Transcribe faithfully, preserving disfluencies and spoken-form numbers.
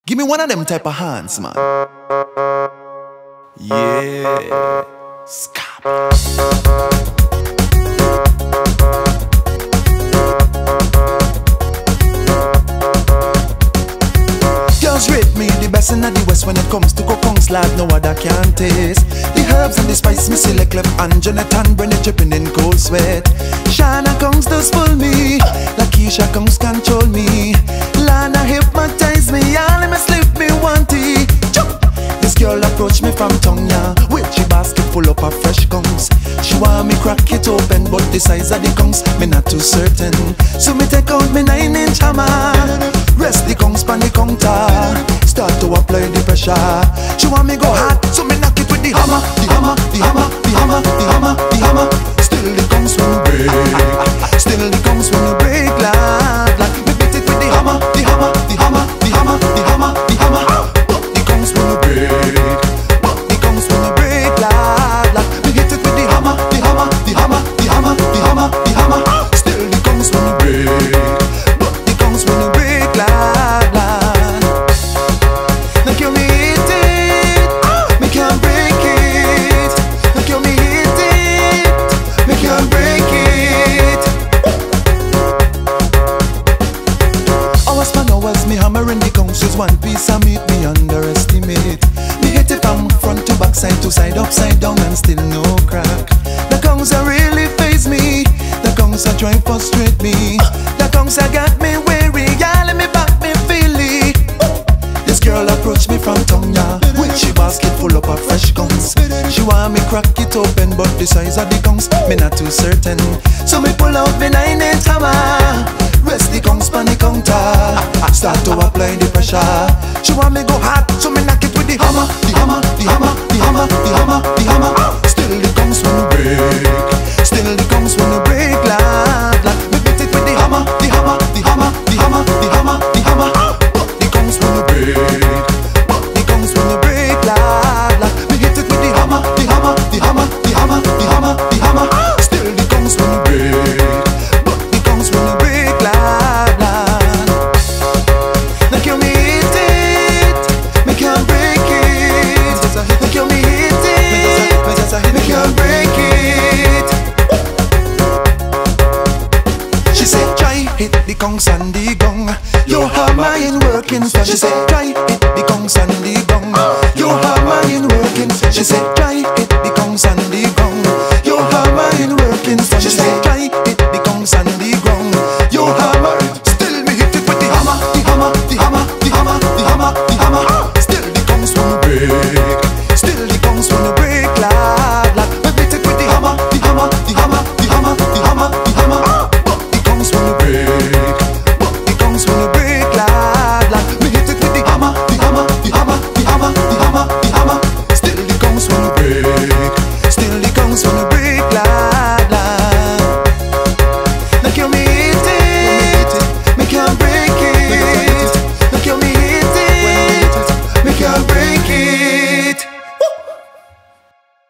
Give me one of them type of hands, man. Yeah. Scab. Girls rate me the best in the West when it comes to cocongs, lad, no other can taste. The herbs and the spice, me select left and Jonathan Brennan dripping in cold sweat. Shana Kongs does pull me, Lakeisha Kongs control me. Lana hypnotize me, all me slip me one tea. This girl approach me from Tonga with she basket full up of fresh kongs. She want me crack it open, but the size of the kongs me not too certain. So me take out me nine inch hammer, rest the kongs pan the counter, start to apply the pressure. She want me go hard, so me knock it with the hammer, the hammer, the hammer, the hammer, the hammer, the hammer. Still the kongs when break, still the kongs when break, lad, lad. Me beat it with the hammer, the hammer, the hammer, the hammer, the hammer, the hammer. But the kongs when break, but the kongs when break, lad, lad. Me hit it with the hammer, the hammer, the hammer, the hammer, the hammer, the hammer. Still the kongs when break, but the kongs when break, lad, lad. Like you me hit it, me can't break it. Like you me hit it, me can't break it. Hours pan hours, me hammering the kongs. Just one piece of meat, me underestimate. Me hit it from front to back, side to side, upside down, and still no crack. The kongs are really faze me. The kongs are trying to frustrate me. The kongs are got me weary, yeah, let me back me feel it. This girl approached me from Tonga with she basket full up of fresh kongs. She want me crack it open, but the size of the kongs me not too certain. So me pull out me nine inch hammer, rest the kongs pan the counter, start to apply the pressure. She want me go hard, so me knock it with the hammer, the hammer, the hammer, the hammer, the hammer, the hammer. Still the kongs when break, still the kongs when break, lad, lad. Me beat it with the hammer, the hammer, the hammer, the hammer, the hammer, the hammer. But the kongs when break, but the kongs when break, lad, lad. Me hit it with the hammer, the hammer, the hammer, the hammer, the hammer, the hammer. Still the kongs when break, but the kongs when break, lad, lad. Like you me hit it, me can't break it. Like you me hit it, me can't break it. She said try hit the kongs and the gong. Your hammer ain't working. So she said try hit the kongs and the gong. Your hammer ain't working. She said try hit the kongs and the gong.